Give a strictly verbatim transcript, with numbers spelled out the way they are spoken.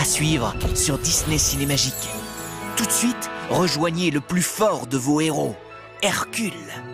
À suivre sur Disney Cinémagique. Tout de suite, rejoignez le plus fort de vos héros, Hercule.